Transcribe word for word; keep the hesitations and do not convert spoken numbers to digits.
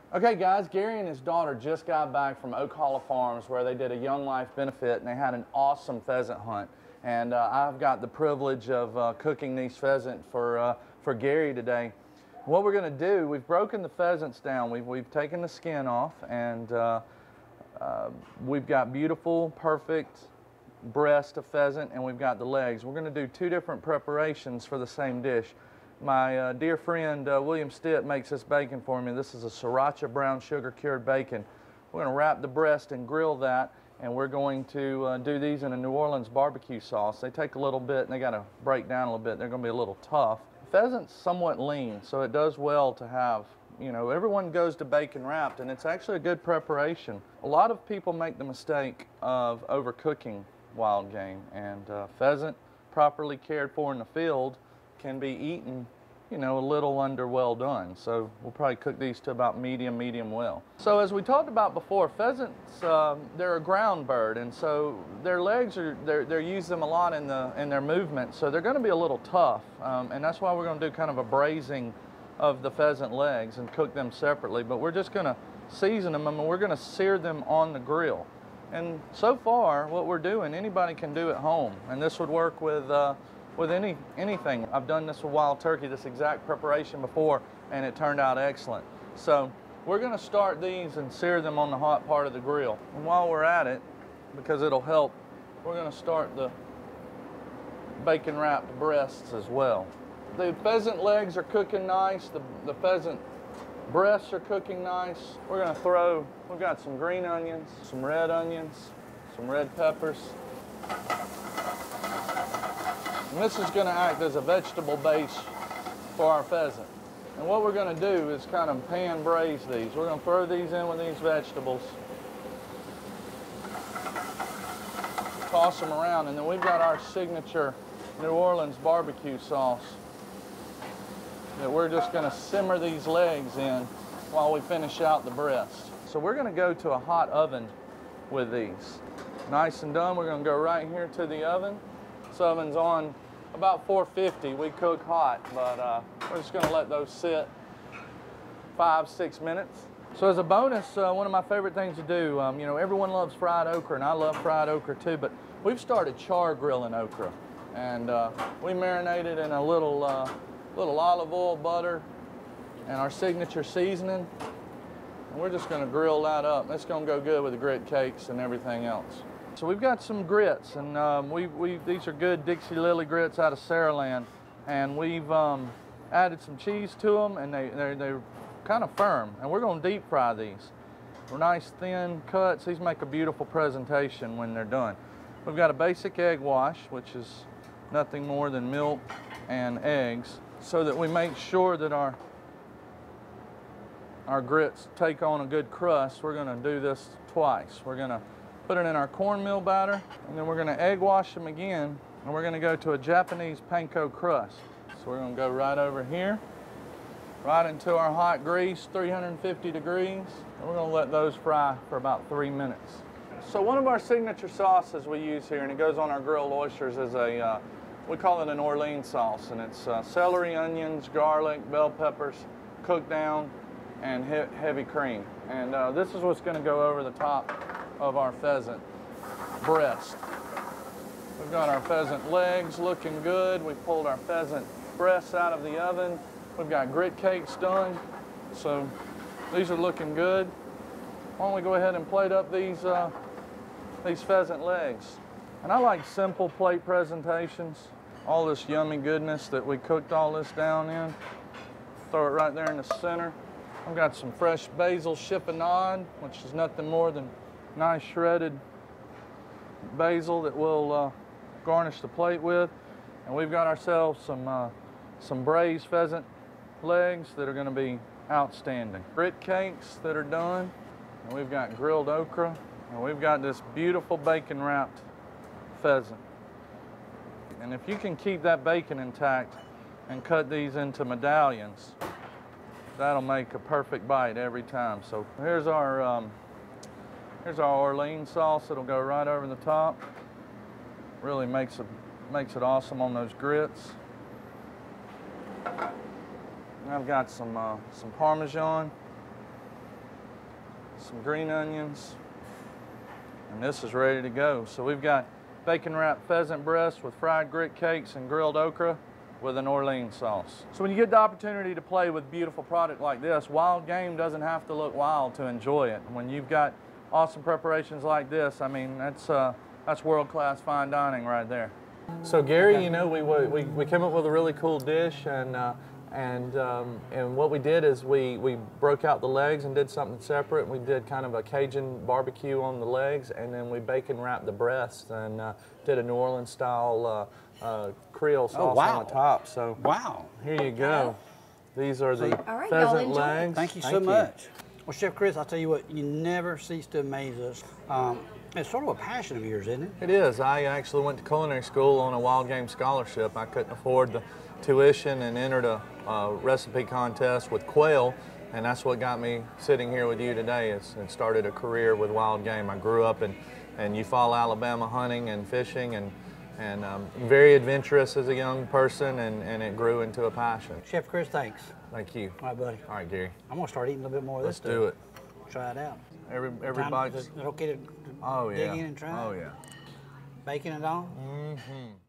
Okay guys, Gary and his daughter just got back from Oak Hollow Farms where they did a Young Life benefit and they had an awesome pheasant hunt. And uh, I've got the privilege of uh, cooking these pheasant for, uh, for Gary today. What we're going to do, we've broken the pheasants down. We've, we've taken the skin off and uh, uh, we've got beautiful, perfect breast of pheasant and we've got the legs. We're going to do two different preparations for the same dish. My uh, dear friend uh, William Stitt makes this bacon for me. This is a sriracha brown sugar cured bacon. We're going to wrap the breast and grill that, and we're going to uh, do these in a New Orleans barbecue sauce. They take a little bit and they got to break down a little bit. They're going to be a little tough. Pheasant's somewhat lean, so it does well to have, you know, everyone goes to bacon wrapped and it's actually a good preparation. A lot of people make the mistake of overcooking wild game, and uh, pheasant properly cared for in the field can be eaten, you know, a little under well done. So we'll probably cook these to about medium, medium well. So as we talked about before, pheasants, um, they're a ground bird, and so their legs are, they're, they're use them a lot in, the, in their movement, so they're going to be a little tough, um, and that's why we're going to do kind of a braising of the pheasant legs and cook them separately. But we're just going to season them and we're going to sear them on the grill. And so far, what we're doing, anybody can do at home, and this would work with uh, with any anything. I've done this with wild turkey, this exact preparation before, and it turned out excellent. So we're going to start these and sear them on the hot part of the grill. And while we're at it, because it'll help, we're going to start the bacon wrapped breasts as well. The pheasant legs are cooking nice, the, the pheasant breasts are cooking nice. We're going to throw, we've got some green onions, some red onions, some red peppers. And this is going to act as a vegetable base for our pheasant. And what we're going to do is kind of pan braise these. We're going to throw these in with these vegetables, toss them around, and then we've got our signature New Orleans barbecue sauce that we're just going to simmer these legs in while we finish out the breast. So we're going to go to a hot oven with these. Nice and done, we're going to go right here to the oven. This oven's on about four fifty. We cook hot, but uh, we're just going to let those sit five, six minutes. So as a bonus, uh, one of my favorite things to do, um, you know, everyone loves fried okra, and I love fried okra too, but we've started char grilling okra. And uh, we marinated in a little, uh, little olive oil, butter, and our signature seasoning. And we're just going to grill that up. It's going to go good with the grit cakes and everything else. So we've got some grits, and um, we, we, these are good Dixie Lily grits out of Saraland, and we've um, added some cheese to them, and they, they're, they're kind of firm, and we're going to deep fry these. They're nice thin cuts. These make a beautiful presentation when they're done. We've got a basic egg wash, which is nothing more than milk and eggs, so that we make sure that our, our grits take on a good crust. We're going to do this twice. We're going to put it in our cornmeal batter, and then we're going to egg wash them again, and we're going to go to a Japanese panko crust. So we're going to go right over here, right into our hot grease, three hundred fifty degrees, and we're going to let those fry for about three minutes. So one of our signature sauces we use here, and it goes on our grilled oysters, is a, uh, we call it an Orleans sauce, and it's uh, celery, onions, garlic, bell peppers, cooked down, and he heavy cream. And uh, this is what's going to go over the top of our pheasant breast. We've got our pheasant legs looking good. We've pulled our pheasant breasts out of the oven. We've got grit cakes done. So these are looking good. Why don't we go ahead and plate up these, uh, these pheasant legs. And I like simple plate presentations. All this yummy goodness that we cooked all this down in. Throw it right there in the center. I've got some fresh basil chiffonade, which is nothing more than nice shredded basil that we'll uh, garnish the plate with. And we've got ourselves some, uh, some braised pheasant legs that are going to be outstanding. Grit cakes that are done, and we've got grilled okra, and we've got this beautiful bacon wrapped pheasant. And if you can keep that bacon intact and cut these into medallions, that'll make a perfect bite every time. So here's our um, here's our Orleans sauce. It'll go right over the top. Really makes it makes it awesome on those grits. And I've got some uh, some Parmesan. some green onions, and this is ready to go. So we've got bacon wrapped pheasant breast with fried grit cakes and grilled okra with an Orleans sauce. So when you get the opportunity to play with beautiful product like this, wild game doesn't have to look wild to enjoy it. When you've got awesome preparations like this, I mean, that's, uh, that's world-class fine dining right there. So Gary, you know, we, we, we came up with a really cool dish, and uh, And, um, and what we did is we, we broke out the legs and did something separate. We did kind of a Cajun barbecue on the legs, and then we bacon wrapped the breast and uh, did a New Orleans style uh, uh, Creole sauce oh, wow. on the top. So wow. Here you go. These are the All right, pheasant legs. Thank you Thank so you. much. Well, Chef Chris, I'll tell you what, you never cease to amaze us. Um, it's sort of a passion of yours, isn't it? It is. I actually went to culinary school on a wild game scholarship. I couldn't afford the tuition and entered a uh, recipe contest with quail, and that's what got me sitting here with you today. It's, it started a career with wild game. I grew up in, in Eufaula, Alabama, hunting and fishing, and, and um, very adventurous as a young person, and, and it grew into a passion. Chef Chris, thanks. Thank you. All right, buddy. All right, Gary. I'm gonna start eating a little bit more of Let's this. Let's do it. Try it out. Every, every Time, bite. Is it okay to oh, dig yeah. in and try? Oh, yeah. Bacon and all? Mm-hmm.